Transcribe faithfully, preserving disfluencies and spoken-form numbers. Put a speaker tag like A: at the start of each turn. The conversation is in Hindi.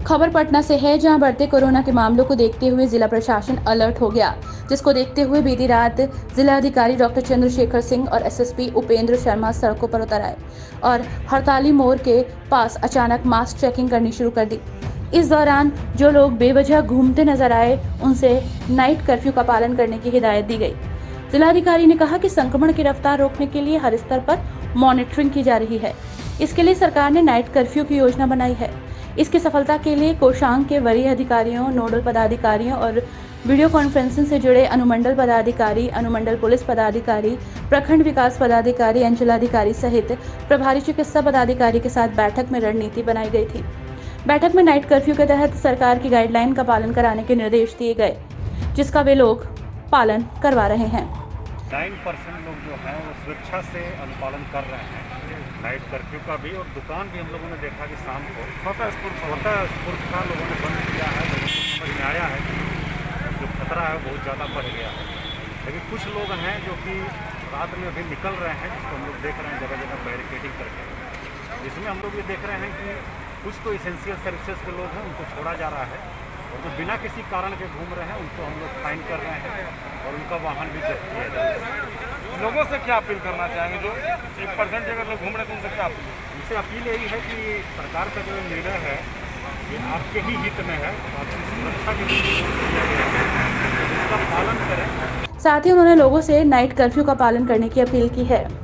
A: खबर पटना से है, जहां बढ़ते कोरोना के मामलों को देखते हुए जिला प्रशासन अलर्ट हो गया, जिसको देखते हुए बीती रात जिला अधिकारी डॉक्टर चंद्रशेखर सिंह और एसएसपी उपेंद्र शर्मा सड़कों पर उतर आए और हड़ताली मोड़ के पास अचानक मास चेकिंग करनी शुरू कर दी। इस दौरान जो लोग बेवजह घूमते नजर आए, उनसे नाइट कर्फ्यू का पालन करने की हिदायत दी गई। जिलाधिकारी ने कहा कि संक्रमण की रफ्तार रोकने के लिए हर स्तर पर मॉनिटरिंग की जा रही है। इसके लिए सरकार ने नाइट कर्फ्यू की योजना बनाई है। इसकी सफलता के लिए कोषांग के वरीय अधिकारियों, नोडल पदाधिकारियों और वीडियो कॉन्फ्रेंसिंग से जुड़े अनुमंडल पदाधिकारी, अनुमंडल पुलिस पदाधिकारी, प्रखंड विकास पदाधिकारी, अंचलाधिकारी सहित प्रभारी चिकित्सा पदाधिकारी के साथ बैठक में रणनीति बनाई गई थी। बैठक में नाइट कर्फ्यू के तहत सरकार की गाइडलाइन का पालन कराने के निर्देश दिए गए, जिसका वे लोग पालन करवा रहे हैं।
B: नाइन परसेंट लोग जो हैं वो स्वेच्छा से अनुपालन कर रहे हैं नाइट कर्फ्यू का भी, और दुकान भी हम लोगों ने देखा कि शाम को स्वतः स्फूर्त स्वतः स्फूर्त था लोगों ने बंद किया है। लोगों को समझ में आया है कि जो खतरा है बहुत ज़्यादा बढ़ गया है, लेकिन कुछ लोग हैं जो कि रात में अभी निकल रहे हैं, जिसको हम लोग देख रहे हैं जगह जगह बैरिकेडिंग करके, जिसमें हम लोग ये देख रहे हैं कि कुछ तो इसेंशियल सर्विसेज के लोग हैं, उनको छोड़ा जा रहा है, और जो बिना किसी कारण के घूम रहे हैं उनको हम लोग फाइन कर रहे हैं और उनका वाहन भी जब्त किया जा रहा है।
C: लोगों से क्या अपील करना चाहेंगे? जो एक परसेंट अगर लोग घूम रहे हैं तो उनसे क्या अपील?
B: उनसे अपील यही है कि सरकार का जो निर्णय है ये आपके ही हित में है, आपकी सुरक्षा के लिए किया गया है, इसका पालन करें।
A: साथ ही उन्होंने लोगों से नाइट कर्फ्यू का पालन करने की अपील की है।